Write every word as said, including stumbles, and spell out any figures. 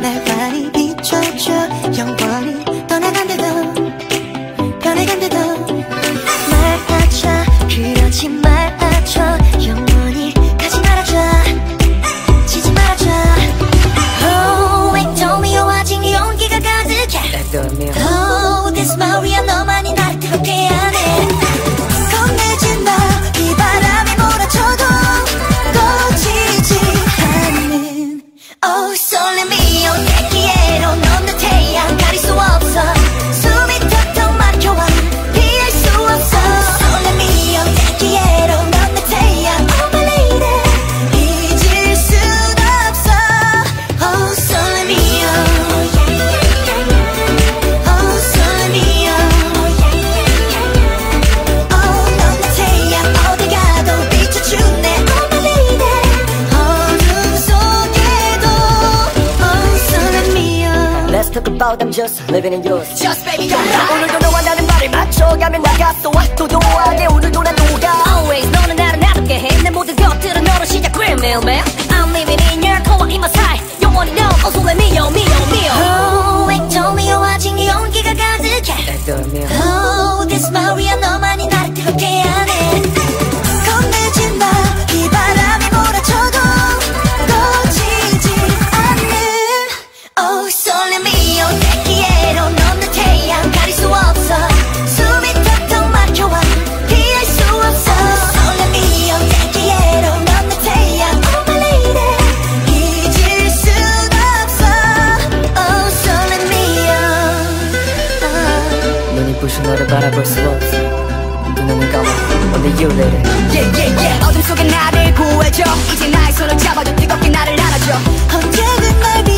날 많이 비춰줘. 영원히 떠나간대도 변해간대도 말아줘. 그러지 말아줘. 영원히 가지 말아줘. 지지 말아줘. Oh wait don't 미워하지 용기가 가득해. Oh this 말이야 너만이 나를 뜨겁게 하네. 겁내지 마. 이 바람이 몰아쳐도 꺼지지 않는 Oh 설렘이여 내기에로 넌 내 태양 가릴 수 없어. 숨이 턱턱 막혀와 피할 수 없어. 설렘이여 내기에로 넌 내 태양 Oh my lady 잊을 순 없어. Oh 설렘이여 Oh 설렘이여 Oh 넌 내 태양 어디 가도 비춰주네 Oh my lady 어둠 속에도 Oh 설렘이여 Let's talk about I'm just living in yours. Just baby go 오늘도 너와 나는 말을 맞춰가면 나갔어. 도도하게 오늘도 난 녹아. Always 너는 나를 나답게 해. 내 모든 것들은 너로 시작 Real man I'm living in your to와 in my side. 영원히 너 Oh so let me yo me yo me yo Oh wait don't 미워하지 용기가 가득해. Oh this 말이야 너만이 나를 뜨겁게 하네. 겁내지 마. 이 바람이 몰아쳐도 꺼지지 않는 Oh 설렘이여 내기에로 넌 내 태양 가릴 수 없어. 숨이 턱턱 막혀와 피할 수 없어. 설렘이여 내기에로 넌 내 태양 Oh my lady 잊을 순 없어. Oh 설렘이여 눈이 부신 너를 바라볼 수 없어. 두 눈을 감아 Only you lady. Yeah yeah yeah 어둠 속에 나를 구해줘. 이제 나의 손을 잡아줘. 뜨겁게 나를 안아줘. 언제든 날